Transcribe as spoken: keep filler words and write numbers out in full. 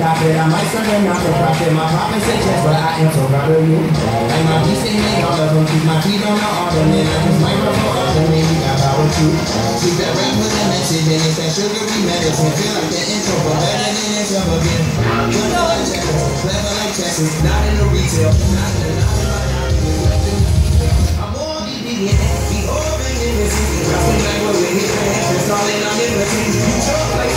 top it. I might start and not for profit. My profit say chest, but I am so proud of you. Like my beast and me, all of them keep my feet on the altar. Man, I just might run for all the men, you got power too. Keep that rap with the message, and it's that sugary medicine. Feel like the intro, but better than it's ever been. Good like checkers, clever like chesses, not in the retail, not in the not in my I'm all the D N A, the old man in the city. Dropping back where we hit the head, it's all in on the team. You talk like